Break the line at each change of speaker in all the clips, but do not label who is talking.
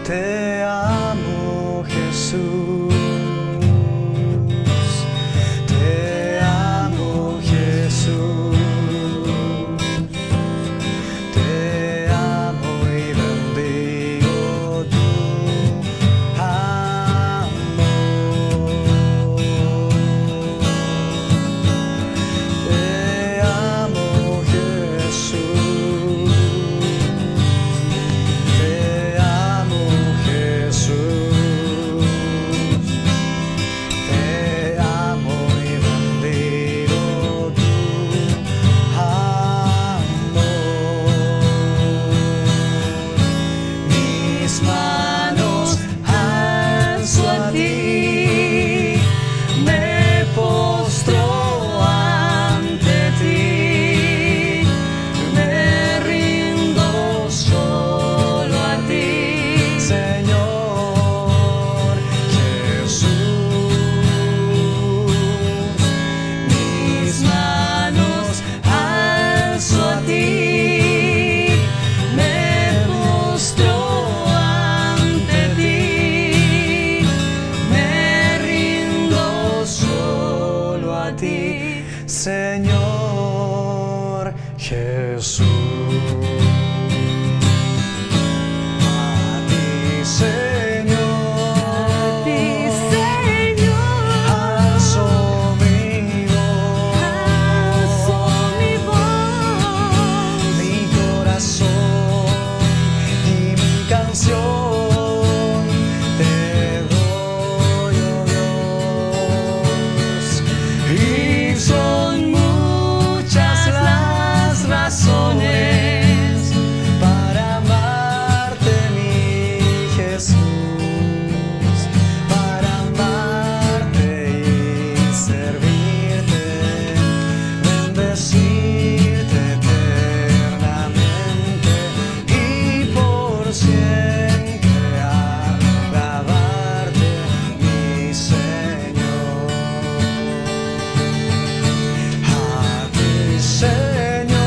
Te amo, Jesús. Te amo, Jesús. Te amo y bendigo tu amor. Te amo, Jesús. Te amo, Jesús. Te amo y bendigo tu amor. Mis manos alzo a ti, me postro ante ti, me rindo solo a ti, Señor Jesús. Mis manos alzo a ti, me postro ante ti, me rindo solo a ti, Señor Jesús. A ti, Señor, alzo mi voz, mi corazón y mi canción te doy, oh Dios. Y son muchas las razones para amarte, mi Jesús, para amarte y servirte, bendecirte eternamente y por siempre alabarte, mi Señor. A ti, Señor,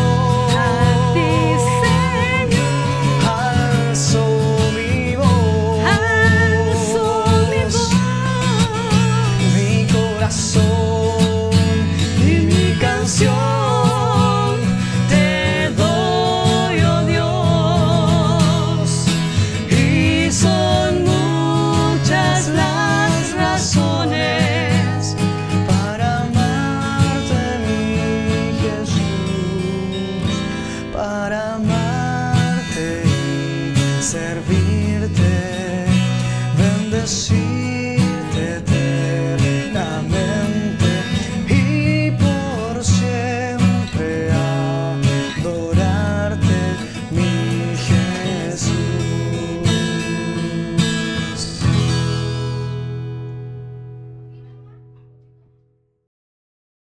alzo mi voz, mi corazón y mi canción te doy, oh Dios. Y son muchas las razones para amarte, mi Jesús, para amarte y servirte, bendecir.